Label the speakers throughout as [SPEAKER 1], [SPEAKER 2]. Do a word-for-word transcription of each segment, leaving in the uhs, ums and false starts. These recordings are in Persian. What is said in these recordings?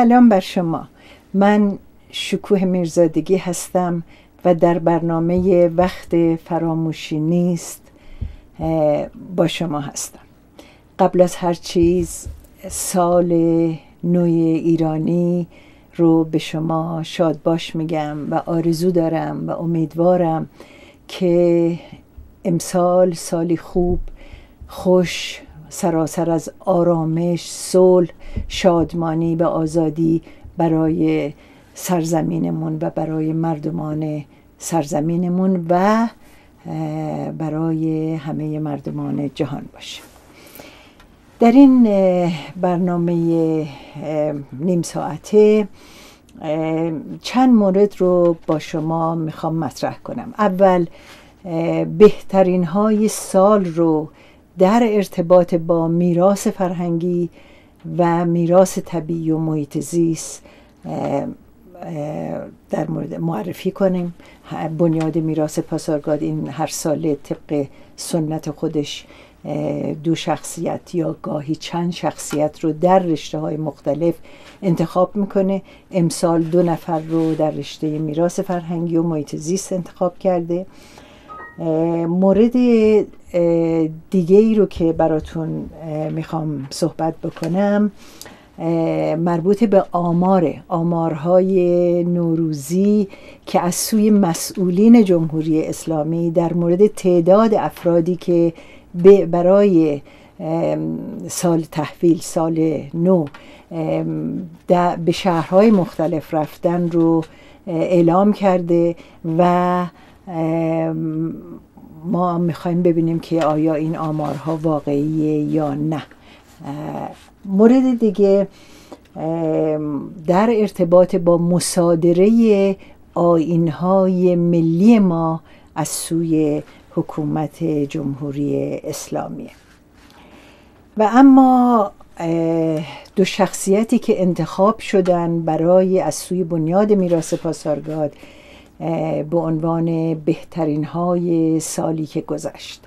[SPEAKER 1] سلام بر شما. من شکوه میرزادگی هستم و در برنامه وقت فراموشی نیست با شما هستم. قبل از هر چیز سال نو ایرانی رو به شما شاد باش میگم و آرزو دارم و امیدوارم که امسال سالی خوب، خوش، سراسر از آرامش، صلح، شادمانی و آزادی برای سرزمینمون و برای مردمان سرزمینمون و برای همه مردمان جهان باشه. در این برنامه نیم ساعته چند مورد رو با شما میخوام مطرح کنم. اول بهترین های سال رو در ارتباط با میراث فرهنگی و میراث طبیعی و محیط زیست در مورد معرفی کنیم. بنیاد میراث پاسارگاد این هر ساله طبق سنت خودش دو شخصیت یا گاهی چند شخصیت رو در رشته های مختلف انتخاب میکنه. امسال دو نفر رو در رشته میراث فرهنگی و محیط زیست انتخاب کرده. مورد دیگه ای رو که براتون میخوام صحبت بکنم مربوط به آماره آمارهای نوروزی که از سوی مسئولین جمهوری اسلامی در مورد تعداد افرادی که برای سال تحویل، سال نو به شهرهای مختلف رفتن رو اعلام کرده و ما میخوایم ببینیم که آیا این آمارها واقعیه یا نه. مورد دیگه در ارتباط با مصادره آیین‌های ملی ما از سوی حکومت جمهوری اسلامی. و اما دو شخصیتی که انتخاب شدن برای از سوی بنیاد میراث پاسارگاد به عنوان بهترین های سالی که گذشت،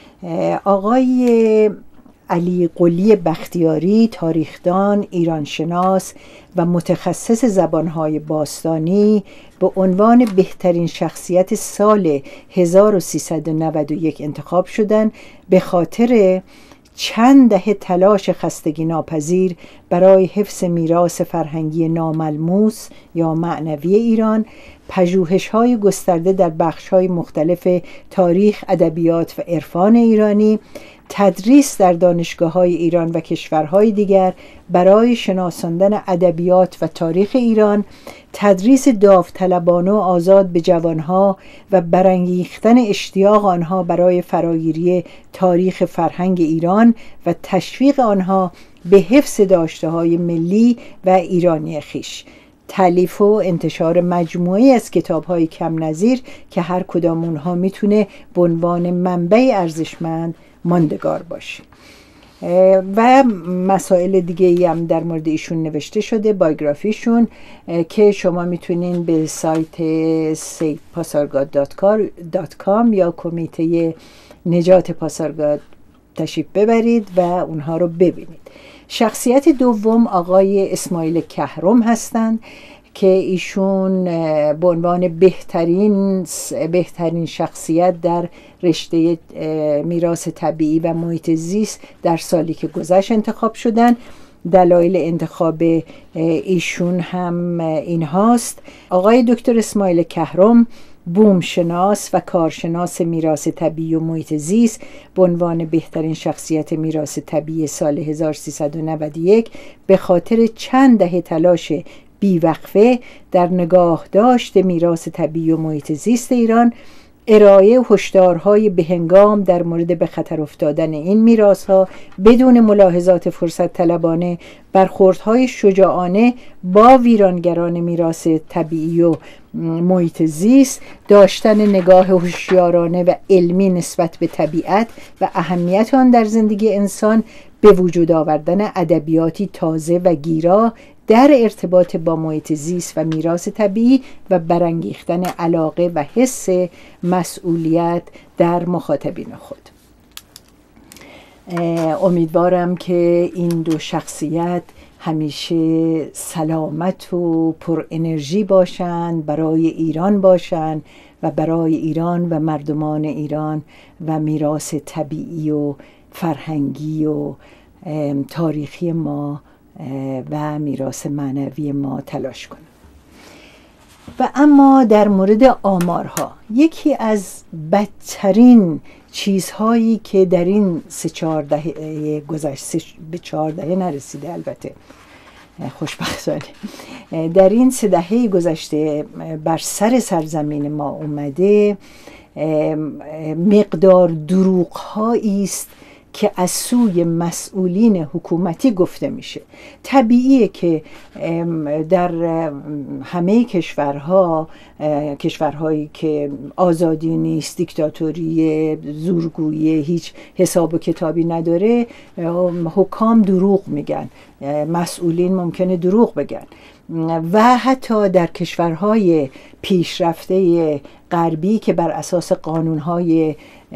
[SPEAKER 1] آقای علی قلی بختیاری، تاریخدان، ایرانشناس و متخصص زبانهای باستانی، به عنوان بهترین شخصیت سال هزار و سیصد و نود و یک انتخاب شدند به خاطر چند دهه تلاش خستگی ناپذیر برای حفظ میراث فرهنگی ناملموس یا معنوی ایران، پژوهش‌های گسترده در بخش‌های مختلف تاریخ، ادبیات و عرفان ایرانی، تدریس در دانشگاه‌های ایران و کشورهای دیگر برای شناساندن ادبیات و تاریخ ایران، تدریس داوطلبانه و آزاد به جوانها و برانگیختن اشتیاق آنها برای فراگیری تاریخ فرهنگ ایران و تشویق آنها به حفظ داشته‌های ملی و ایرانی خویش، تالیف و انتشار مجموعی از کتاب‌های کم نظیر که هر کدام اونها میتونه به عنوان منبع ارزشمند ماندگار باشه. و مسائل دیگه ای هم در مورد ایشون نوشته شده، بایوگرافیشون، که شما میتونین به سایت سیو پاسارگاد دات کام یا کمیته نجات پاسارگاد تشریف ببرید و اونها رو ببینید. شخصیت دوم آقای اسماعیل کهرم هستند که ایشون به عنوان بهترین بهترین شخصیت در رشته میراث طبیعی و محیط زیست در سالی که گذشت انتخاب شدن. دلایل انتخاب ایشون هم این هاست: آقای دکتر اسماعیل کهرم، بومشناس و کارشناس میراث طبیعی و محیط زیست، به عنوان بهترین شخصیت میراث طبیعی سال هزار و سیصد و نود و یک به خاطر چند دهه تلاش بیوقفه در نگاه داشت میراث طبیعی و محیط زیست ایران، ارائه هشدارهای بهنگام در مورد به خطر افتادن این میراث‌ها بدون ملاحظات فرصت طلبانه، برخوردهای شجاعانه با ویرانگران میراث طبیعی و محیط زیست، داشتن نگاه هوشیارانه و علمی نسبت به طبیعت و اهمیت آن در زندگی انسان، به وجود آوردن ادبیاتی تازه و گیرا در ارتباط با محیط زیست و میراث طبیعی و برانگیختن علاقه و حس مسئولیت در مخاطبین خود. امیدوارم که این دو شخصیت همیشه سلامت و پر انرژی باشند، برای ایران باشند و برای ایران و مردمان ایران و میراث طبیعی و فرهنگی و تاریخی ما و میراث معنوی ما تلاش کنند. و اما در مورد آمارها، یکی از بدترین چیزهایی که در این سه چهار دهه گذشته، به چهار دهه نرسیده البته خوشبختانه، در این سه دهه گذشته بر سر سرزمین ما اومده، مقدار دروغ‌هایی است که از سوی مسئولین حکومتی گفته میشه. طبیعیه که در همه کشورها، کشورهایی که آزادی نیست، دیکتاتوری، زورگویی، هیچ حساب و کتابی نداره، حکام دروغ میگن، مسئولین ممکنه دروغ بگن. و حتی در کشورهای پیشرفته غربی که بر اساس قانونهای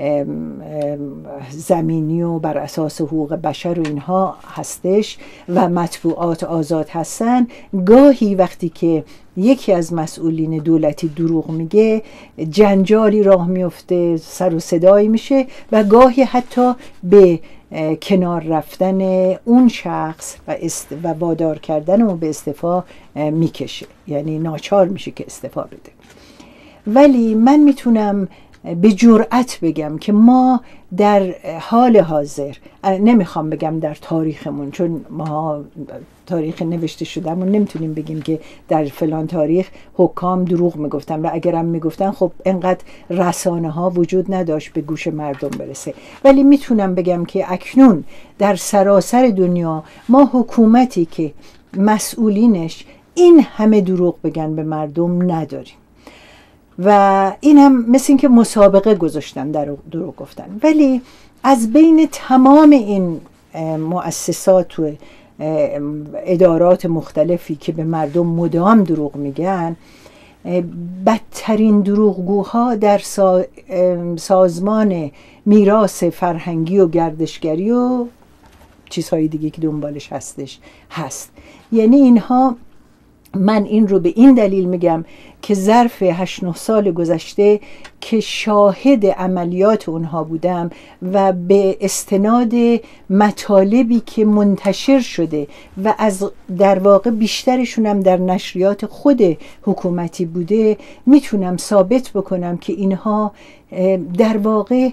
[SPEAKER 1] زمینی و بر اساس حقوق بشر و اینها هستش و مطبوعات آزاد هستن، گاهی وقتی که یکی از مسئولین دولتی دروغ میگه جنجالی راه میفته، سر و صدایی میشه و گاهی حتی به کنار رفتن اون شخص و, است و وادار کردن اون به استعفا میکشه، یعنی ناچار میشه که استعفا بده. ولی من میتونم به جرأت بگم که ما در حال حاضر، نمیخوام بگم در تاریخمون، چون ما تاریخ نوشته شدهمون نمیتونیم بگیم که در فلان تاریخ حکام دروغ میگفتن، و اگرم میگفتن خب انقدر رسانه ها وجود نداشت به گوش مردم برسه. ولی میتونم بگم که اکنون در سراسر دنیا ما حکومتی که مسئولینش این همه دروغ بگن به مردم نداریم، و این هم مثل این که مسابقه گذاشتن در دروغ گفتن. ولی از بین تمام این مؤسسات و ادارات مختلفی که به مردم مدام دروغ میگن، بدترین دروغگوها در سازمان میراث فرهنگی و گردشگری و چیزهای دیگه که دنبالش هستش هست. یعنی اینها، من این رو به این دلیل میگم که ظرف هشت نه سال گذشته که شاهد عملیات اونها بودم و به استناد مطالبی که منتشر شده و از در واقع بیشترشون هم در نشریات خود حکومتی بوده، میتونم ثابت بکنم که اینها در واقع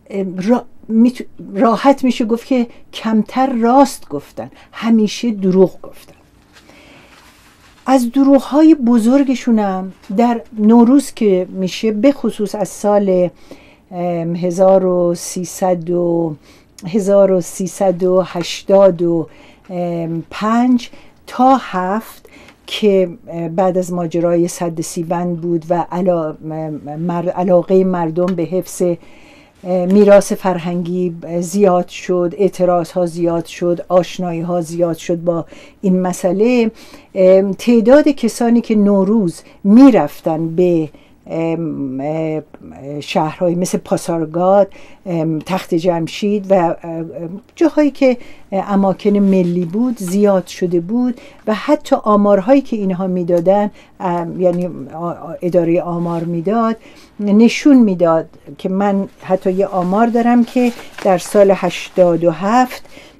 [SPEAKER 1] راحت میشه گفت که کمتر راست گفتن، همیشه دروغ گفتن. از دروغ‌های بزرگشونم در نوروز که میشه، به خصوص از سال هزار و سیصد و هشتاد و پنج تا هفت که بعد از ماجرای سد سیبند بود و علاقه مردم به حفظ میراث فرهنگی زیاد شد، اعتراض ها زیاد شد، آشنایی ها زیاد شد با این مسئله. تعداد کسانی که نوروز میرفتن به شهرهای مثل پاسارگاد، تخت جمشید و جاهایی که اماکن ملی بود زیاد شده بود، و حتی آمارهایی که اینها میدادن، یعنی اداره آمار میداد، نشون میداد که من حتی یه آمار دارم که در سال هشتاد و هفت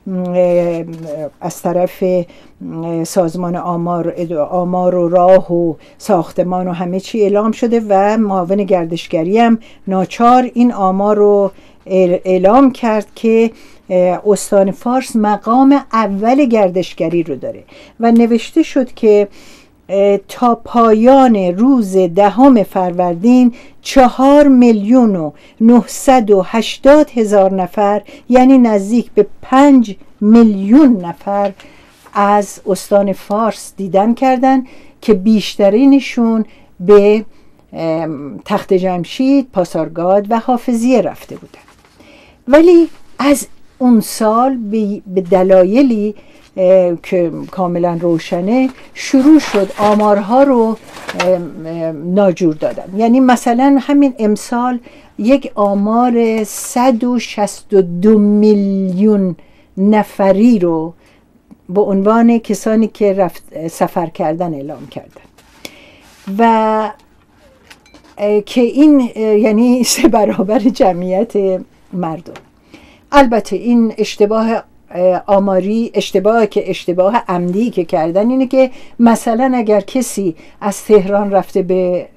[SPEAKER 1] از طرف سازمان آمار آمار و راه و ساختمان و همه چی اعلام شده و معاون گردشگری هم ناچار این آمار رو اعلام کرد که استان فارس مقام اول گردشگری رو داره و نوشته شد که تا پایان روز دهم فروردین چهار میلیون و نهصد و هشتاد هزار نفر، یعنی نزدیک به پنج میلیون نفر از استان فارس دیدن کردن که بیشترینشون به تخت جمشید، پاسارگاد و حافظیه رفته بودن. ولی از اون سال به دلایلی که کاملا روشنه شروع شد آمارها رو ناجور دادن. یعنی مثلا همین امسال یک آمار صد و شصت و دو میلیون نفری رو به عنوان کسانی که رفت سفر کردن اعلام کردن و که این یعنی سه برابر جمعیت مردم. البته این اشتباه آماری، اشتباه که اشتباه عمدی که کردن اینه که مثلا اگر کسی از تهران رفته به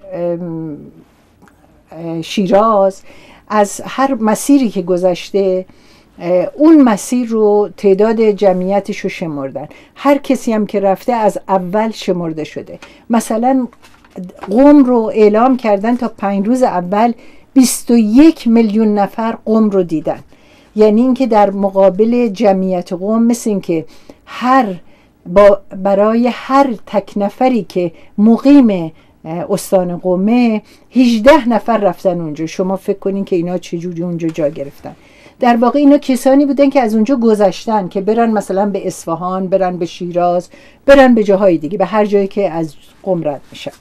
[SPEAKER 1] شیراز، از هر مسیری که گذشته اون مسیر رو تعداد جمعیتش رو شمردن. هر کسی هم که رفته از اول شمرده شده. مثلا قم رو اعلام کردن تا پنج روز اول بیست و یک میلیون نفر قم رو دیدن. یعنی اینکه در مقابل جمعیت قم مثل این که هر با برای هر تک نفری که مقیم استان قمه هجده نفر رفتن اونجا. شما فکر کنین که اینا چجوری اونجا جا گرفتن. در واقع اینا کسانی بودن که از اونجا گذشتن که برن مثلا به اصفهان، برن به شیراز، برن به جاهای دیگه، به هر جایی که از قم رد میشن.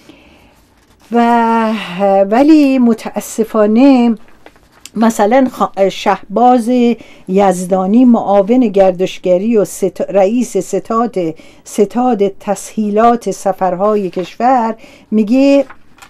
[SPEAKER 1] و ولی متاسفانه مثلا شهباز یزدانی، معاون گردشگری و ست... رئیس ستاد ستاد تسهیلات سفرهای کشور میگه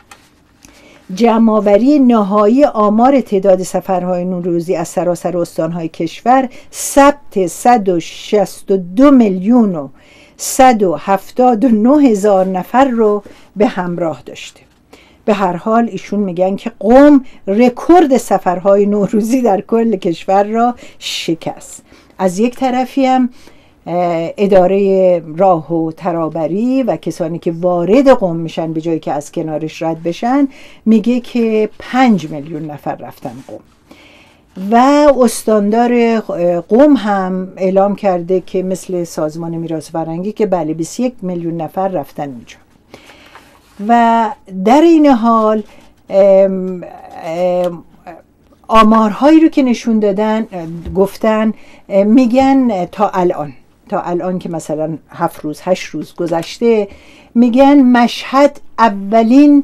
[SPEAKER 1] جمع‌آوری نهایی آمار تعداد سفرهای نوروزی از سراسر استانهای کشور ثبت صد و شصت و دو میلیون و صد و هفتاد و نه هزار نفر رو به همراه داشته. به هر حال ایشون میگن که قم رکورد سفرهای نوروزی در کل کشور را شکست. از یک طرفی هم اداره راه و ترابری و کسانی که وارد قم میشن به جایی که از کنارش رد بشن میگه که پنج میلیون نفر رفتن قم. و استاندار قم هم اعلام کرده که مثل سازمان میراث فرهنگی که بله بیست و یک میلیون نفر رفتن اونجا. و در این حال ام ام آمارهایی رو که نشون دادن گفتن میگن تا الان تا الان که مثلا هفت روز هشت روز گذشته، میگن مشهد اولین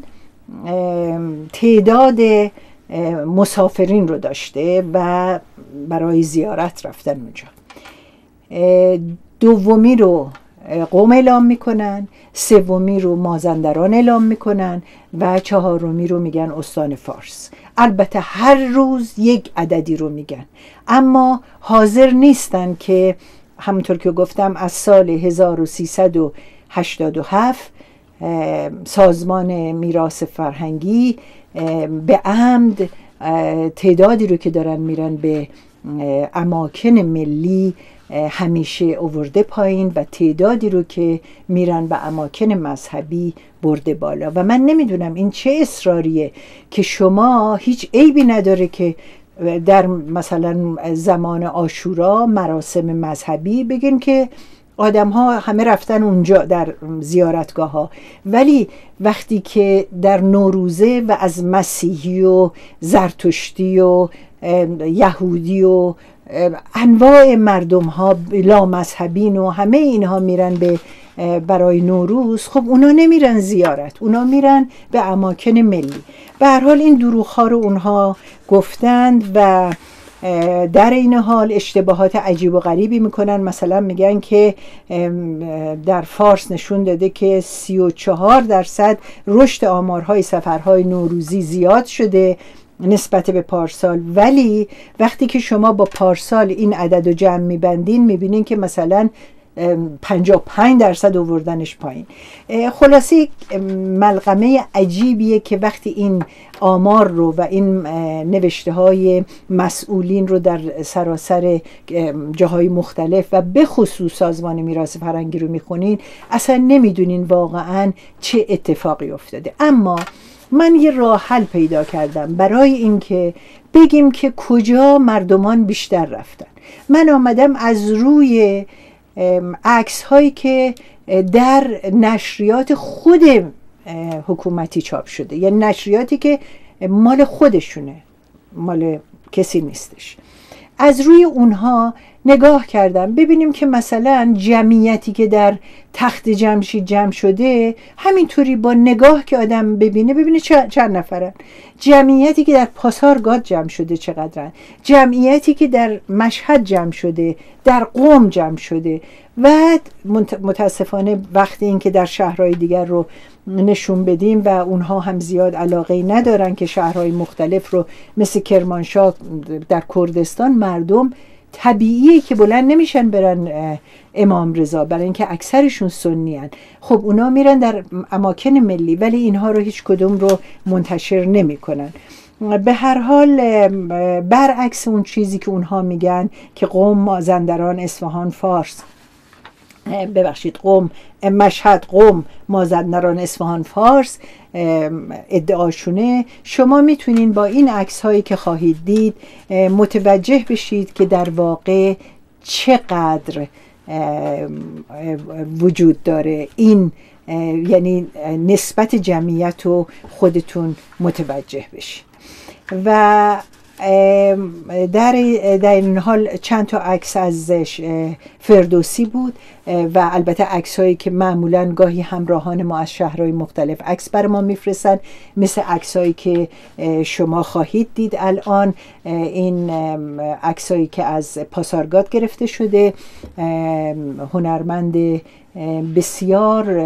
[SPEAKER 1] تعداد مسافرین رو داشته و برای زیارت رفتن اونجا. دومی رو قم اعلام میکنن، سومی رو مازندران اعلام میکنن و چهارمی رو میگن استان فارس. البته هر روز یک عددی رو میگن، اما حاضر نیستن که همونطور که گفتم از سال هزار و سیصد و هشتاد و هفت سازمان میراث فرهنگی به عمد تعدادی رو که دارن میرن به اماکن ملی همیشه آورده پایین و تعدادی رو که میرن به اماکن مذهبی برده بالا. و من نمیدونم این چه اصراریه که شما هیچ عیبی نداره که در مثلا زمان عاشورا مراسم مذهبی بگین که آدم ها همه رفتن اونجا در زیارتگاه ها، ولی وقتی که در نوروزه و از مسیحی و زرتشتی و یهودی و انواع مردم ها لامذهبین و همه اینها میرن به برای نوروز، خب اونا نمیرن زیارت، اونا میرن به اماکن ملی. به هر حال این دروغ ها رو اونها گفتند و در این حال اشتباهات عجیب و غریبی میکنن. مثلا میگن که در فارس نشون داده که سی و چهار درصد رشد آمارهای سفرهای نوروزی زیاد شده نسبت به پارسال، ولی وقتی که شما با پارسال این عدد رو جمع میبندین میبینین که مثلا پنجاه و پنج درصد آوردنش پایین. خلاصه ملغمه عجیبیه که وقتی این آمار رو و این نوشته های مسئولین رو در سراسر جاهای مختلف و به خصوص سازمان میراث فرهنگی رو میخونین اصلا نمیدونین واقعا چه اتفاقی افتاده. اما من یه راه حل پیدا کردم برای اینکه بگیم که کجا مردمان بیشتر رفتن. من آمدم از روی عکس هایی که در نشریات خود حکومتی چاپ شده، یعنی نشریاتی که مال خودشونه، مال کسی نیستش، از روی اونها نگاه کردم ببینیم که مثلا جمعیتی که در تخت جمشید جمع شده همینطوری با نگاه که آدم ببینه ببینه چند نفرن، جمعیتی که در پاسارگاد جمع شده چقدرن، جمعیتی که در مشهد جمع شده، در قم جمع شده. و متاسفانه وقتی این که در شهرهای دیگر رو نشون بدیم و اونها هم زیاد علاقه ندارن که شهرهای مختلف رو مثل کرمانشاه در کردستان مردم طبیعیه که بلند نمیشن برن امام رضا، برای اینکه اکثرشون سنی هن. خب اونا میرن در اماکن ملی ولی اینها رو هیچ کدوم رو منتشر نمی کنن. به هر حال برعکس اون چیزی که اونها میگن که قم، مازندران، اصفهان، فارس ببخشید قم، مشهد، قم، مازندران، اصفهان، فارس ادعاشونه، شما میتونین با این عکس هایی که خواهید دید متوجه بشید که در واقع چقدر وجود داره این، یعنی نسبت جمعیت رو خودتون متوجه بشید. و در در این حال چند تا عکس از فردوسی بود و البته عکس هایی که معمولا گاهی همراهان ما از شهرهای مختلف عکس بر ما میفرستن، مثل عکس هایی که شما خواهید دید الان. این عکس هایی که از پاسارگاد گرفته شده، هنرمند بسیار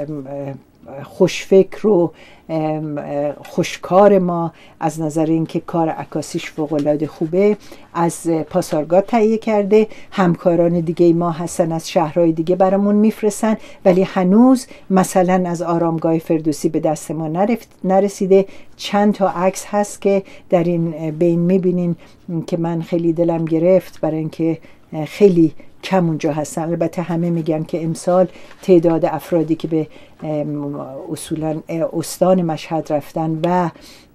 [SPEAKER 1] خوشفکر و خوشکار ما از نظر اینکه کار عکاسیش فوق‌العاده خوبه از پاسارگاد تهیه کرده. همکاران دیگه ما هستن از شهرهای دیگه برامون میفرستن ولی هنوز مثلا از آرامگاه فردوسی به دست ما نرسیده. چند تا عکس هست که در این بین میبینین که من خیلی دلم گرفت برای اینکه خیلی کم اونجا هستن. البته همه میگن که امسال تعداد افرادی که به اصولا استان مشهد رفتن و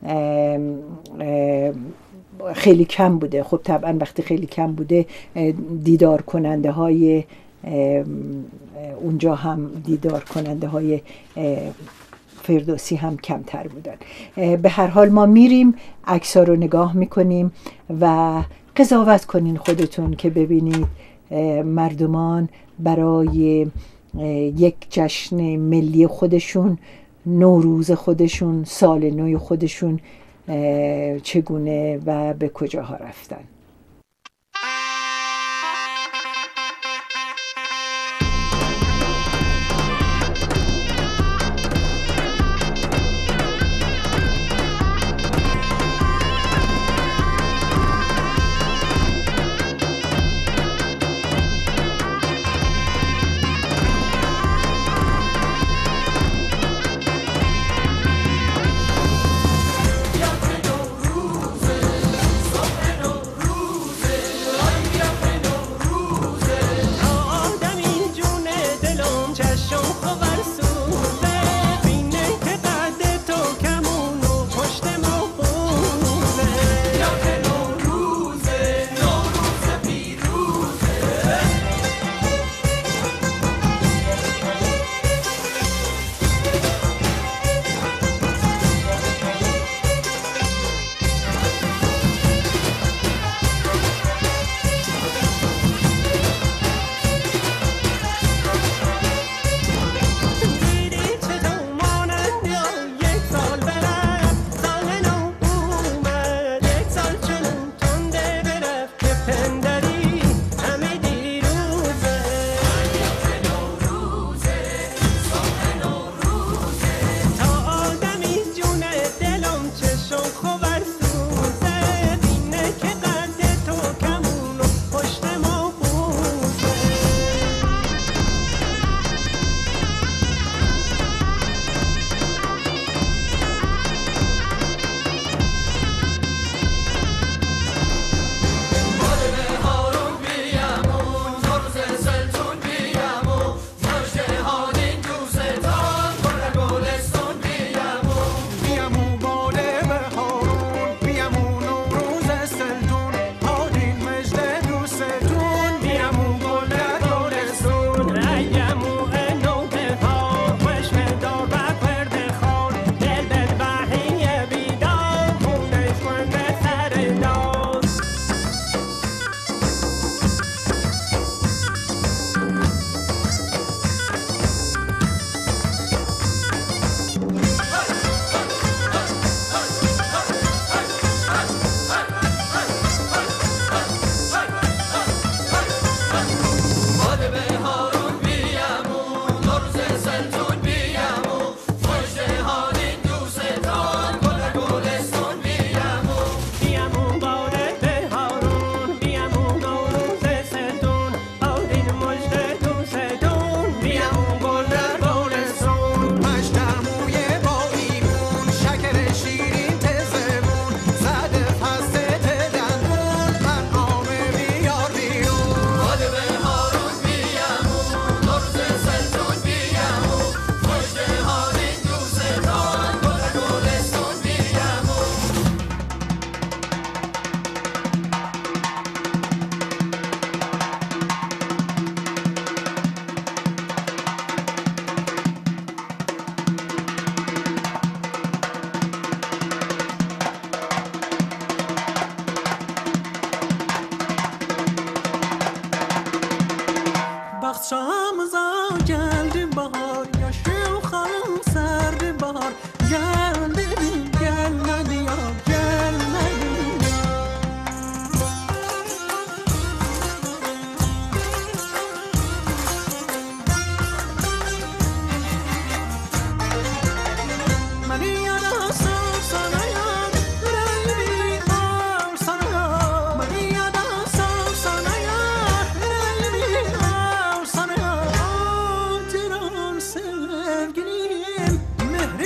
[SPEAKER 1] خیلی کم بوده. خب طبعا وقتی خیلی کم بوده دیدار کننده های اونجا هم دیدار کننده های فردوسی هم کمتر بودن. به هر حال ما میریم عکس‌ها رو نگاه میکنیم و قضاوت کنین خودتون که ببینید مردمان برای یک جشن ملی خودشون، نوروز خودشون، سال نو خودشون چگونه و به کجاها رفتن.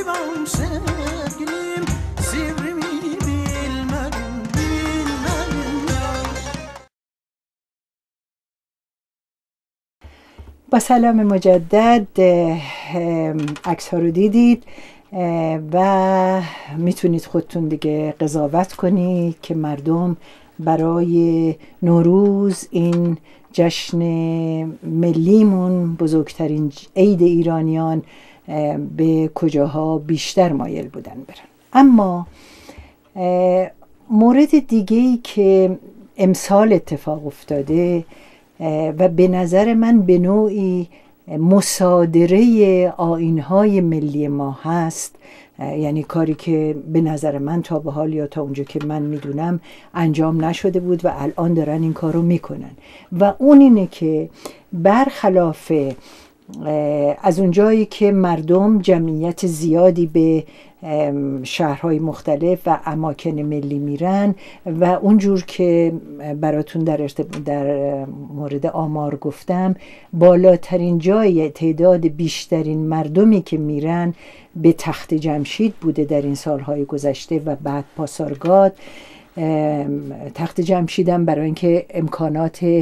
[SPEAKER 2] sevmem sevgilim, sırrımı bilmedim, bilmedim ya.
[SPEAKER 1] با سلام مجدد. عکس ها رو دیدید و میتونید خودتون دیگه قضاوت کنید که مردم برای نوروز، این جشن ملیمون، بزرگترین عید ایرانیان، به کجاها بیشتر مایل بودن برن. اما مورد دیگه‌ای که امسال اتفاق افتاده و به نظر من به نوعی مصادره آیین‌های ملی ما هست، یعنی کاری که به نظر من تا به حال یا تا اونجا که من میدونم انجام نشده بود و الان دارن این کار رو میکنن، و اون اینه که برخلاف از اونجایی که مردم جمعیت زیادی به شهرهای مختلف و اماکن ملی میرن و اونجور که براتون در, در مورد آمار گفتم، بالاترین جای تعداد بیشترین مردمی که میرن به تخت جمشید بوده در این سالهای گذشته و بعد پاسارگاد. تخت جمشیدم برای اینکه امکانات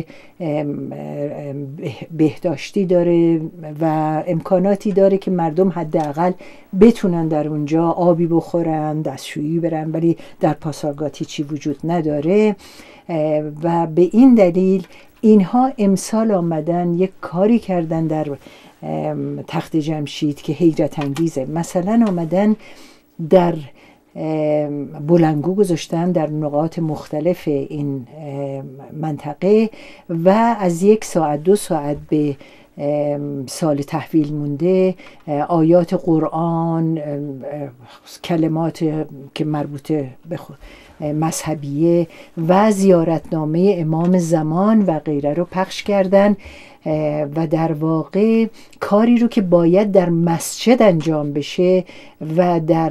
[SPEAKER 1] بهداشتی داره و امکاناتی داره که مردم حداقل بتونن در اونجا آبی بخورن، دستشویی برن، ولی در پاسارگاد هیچی وجود نداره و به این دلیل اینها امسال آمدن یک کاری کردن در تخت جمشید که حیرت انگیزه. مثلا آمدن در بلندگو گذاشتن در نقاط مختلف این منطقه و از یک ساعت دو ساعت به سال تحویل مونده آیات قرآن، کلمات که مربوط به مذهبیه و زیارتنامه امام زمان و غیره رو پخش کردن و در واقع کاری رو که باید در مسجد انجام بشه و در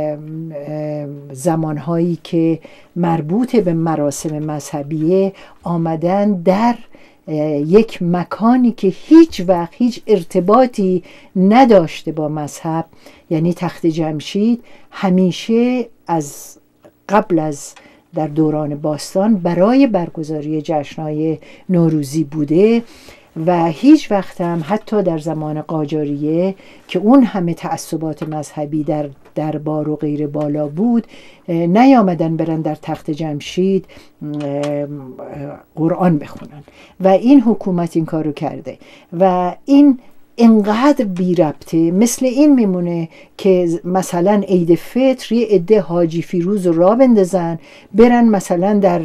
[SPEAKER 1] زمانهایی که مربوط به مراسم مذهبیه آمدن در یک مکانی که هیچ وقت هیچ ارتباطی نداشته با مذهب، یعنی تخت جمشید همیشه از قبل از در دوران باستان برای برگزاری جشن‌های نوروزی بوده و هیچ وقت هم حتی در زمان قاجاریه که اون همه تعصبات مذهبی در دربار و غیر بالا بود، نیامدن برن در تخت جمشید قرآن بخونن و این حکومت این کارو کرده و این اینقدر بی ربطه. مثل این میمونه که مثلا عید فطر یه عده حاجی فیروز رو را بندازن برن مثلا در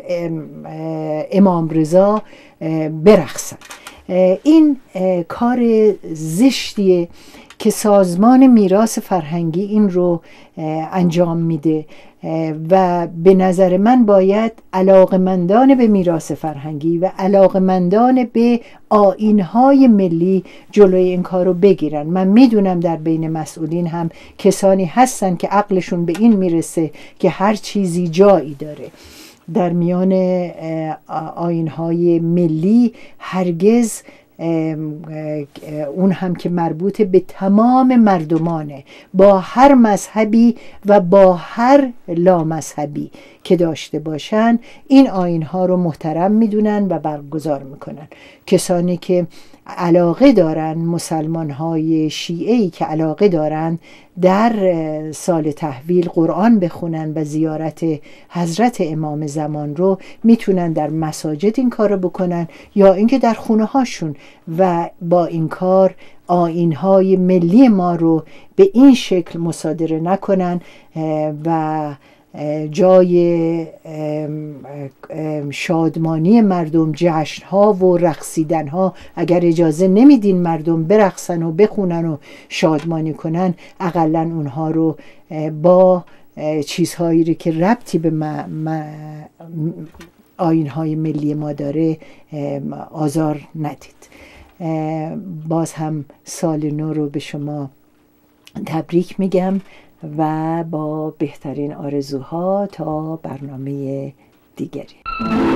[SPEAKER 1] امام رضا برقصن. این کار زشتیه که سازمان میراث فرهنگی این رو انجام میده و به نظر من باید علاقمندان به میراث فرهنگی و علاقمندان به آیین‌های ملی جلوی این کار رو بگیرن. من میدونم در بین مسئولین هم کسانی هستن که عقلشون به این میرسه که هر چیزی جایی داره. در میان آیین‌های ملی هرگز اون هم که مربوط به تمام مردمانه، با هر مذهبی و با هر لامذهبی که داشته باشن، این آیین‌ها رو محترم میدونن و برگزار میکنن. کسانی که علاقه دارن، مسلمان های شیعه‌ای که علاقه دارن در سال تحویل قرآن بخونن و زیارت حضرت امام زمان رو میتونن در مساجد این کار رو بکنن یا اینکه در خونه هاشون و با این کار آیین‌های ملی ما رو به این شکل مصادره نکنن و جای شادمانی مردم، جشن‌ها و رقصیدن‌ها، اگر اجازه نمیدین مردم برقصن و بخونن و شادمانی کنن، اقلاً اونها رو با چیزهایی که ربطی به آیین‌های ملی ما داره آزار ندید. باز هم سال نو رو به شما تبریک میگم و با بهترین آرزوها تا برنامه دیگری.